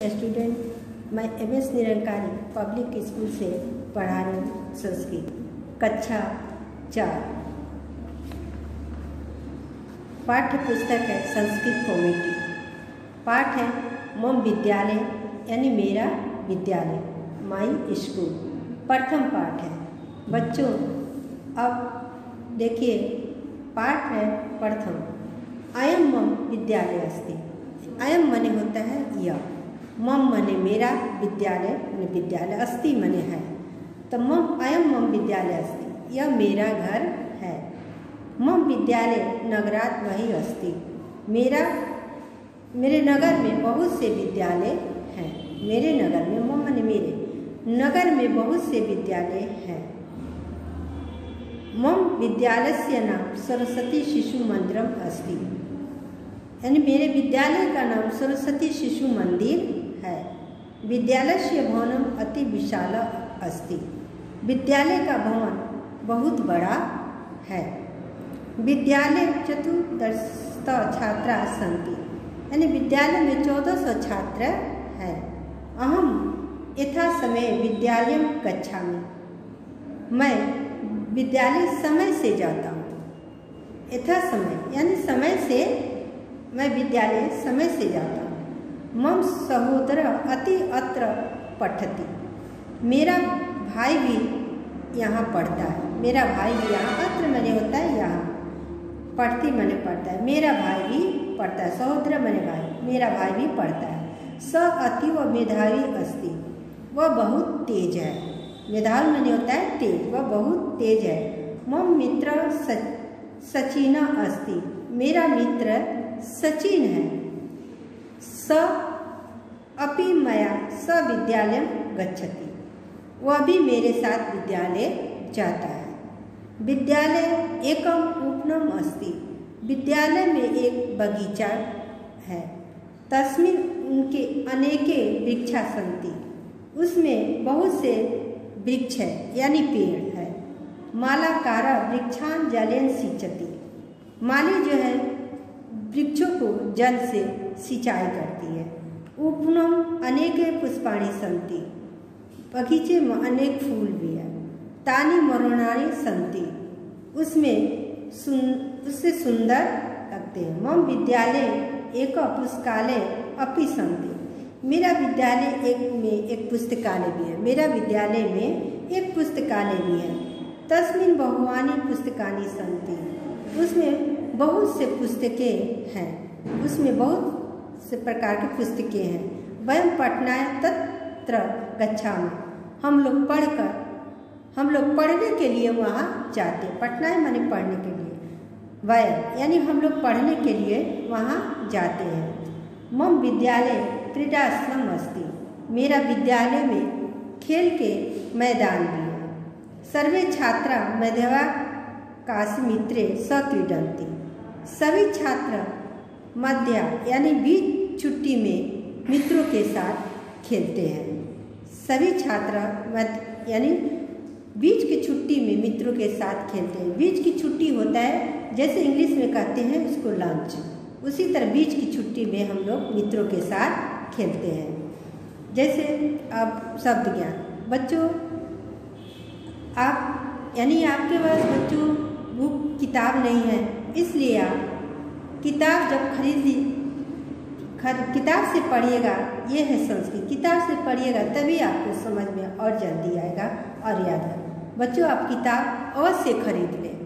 Student, मैं MS Nirankari public school से पढ़ा रही हूँ संस्कृत कक्षा 4। पाठ्य पुस्तक है संस्कृत कॉमेडी। पाठ है मम विद्यालय यानी मेरा विद्यालय, माई स्कूल। प्रथम पाठ है। बच्चों अब देखिए, पाठ है प्रथम। अयम मम विद्यालय अस्ति। अयम मने होता है यह, मम मने मेरा, विद्यालय मने विद्यालय, अस्ति मने है। तो मम अयम मम विद्यालय अस्ति, यह मेरा घर है। मम विद्यालय नगरात् बहिः अस्ति। मेरे नगर में बहुत से विद्यालय हैं। मेरे नगर में, मम मने मेरे, नगर में बहुत से विद्यालय हैं। मम विद्यालयस्य नाम सरस्वती शिशु मंदिरम अस्ति, यानी मेरे विद्यालय का नाम सरस्वती शिशु मंदिर है। विद्यालयस्य भवनम अति विशाल अस्ति, विद्यालय का भवन बहुत बड़ा है। विद्यालय 1400 छात्रा सन्ति, यानी विद्यालय में 1400 छात्र हैं। अहम यथा समय विद्यालय गच्छामि, मैं विद्यालय समय से जाता हूँ। यथा समय यानी समय से, मैं विद्यालय समय से जाता हूँ। मम सहोदर अति अत्र पठति, मेरा भाई भी यहाँ पढ़ता है। मेरा भाई भी यहाँ, अत्र मने होता है यहाँ, पढ़ती मने पढ़ता है। मेरा भाई भी पढ़ता है। सहोदर मने भाई, मेरा भाई भी पढ़ता है। स अतीव मेधावी अस्ति, वह बहुत तेज है। मेधावी मने होता है तेज, वह बहुत तेज है। मम मित्र सचिना अस्ति, मेरा मित्र सचिन है। स अपि मया स विद्यालय गच्छति, वह भी मेरे साथ विद्यालय जाता है। विद्यालय एकम उपवनम अस्ति, विद्यालय में एक बगीचा है। तस्मिन् उनके अनेके वृक्षा सन्ति, उसमें बहुत से वृक्ष है यानी पेड़ है। मालाकार वृक्षान जलेन सिंचति, माली जो है वृक्षों को जल से सिंचाई करती है। उपवनम अनेके पुष्पाणि सन्ति, बगीचे में अनेक फूल भी है। तानि मनोहराणि सन्ति, उससे सुंदर लगते हैं। मम विद्यालय एक पुस्तकालय अपि सन्ति, मेरा विद्यालय में एक पुस्तकालय भी है। मेरा विद्यालय में एक पुस्तकालय भी है। तस्मिन् बहुवानि पुस्तकानि सन्ति, उसमें बहुत से पुस्तकें हैं। उसमें बहुत से प्रकार की पुस्तकें हैं। वयं पठनाय तत्र गच्छामः, हम लोग पढ़ने के लिए वहाँ जाते। पठनाय माने पढ़ने के लिए, वयं यानी हम लोग पढ़ने के लिए वहाँ जाते हैं। मम विद्यालय क्रीडास्थलम अस्ति, मेरा विद्यालय में खेल के मैदान भी है। सर्वे छात्रा मध्यवा काशी मित्रे सक्रीडन्ति, सभी छात्र मध्य यानी बीच छुट्टी में मित्रों के साथ खेलते हैं। सभी छात्र मध्य यानी बीच की छुट्टी में मित्रों के साथ खेलते हैं। बीच की छुट्टी होता है, जैसे इंग्लिश में कहते हैं उसको लंच, उसी तरह बीच की छुट्टी में हम लोग मित्रों के साथ खेलते हैं। जैसे अब शब्द ज्ञान, बच्चों आप यानी आपके पास बच्चों बुक किताब नहीं है, इसलिए आप किताब जब किताब से पढ़िएगा। ये है संस्कृत, किताब से पढ़िएगा तभी आपको समझ में और जल्दी आएगा और याद है। बच्चों आप किताब अवश्य खरीद लें।